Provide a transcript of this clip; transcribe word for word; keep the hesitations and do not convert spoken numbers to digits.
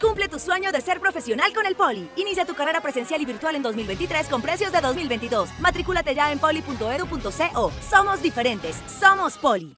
Cumple tu sueño de ser profesional con el Poli. Inicia tu carrera presencial y virtual en dos mil veintitrés con precios de dos mil veintidós. Matrículate ya en poli punto edu punto co. Somos diferentes. Somos Poli.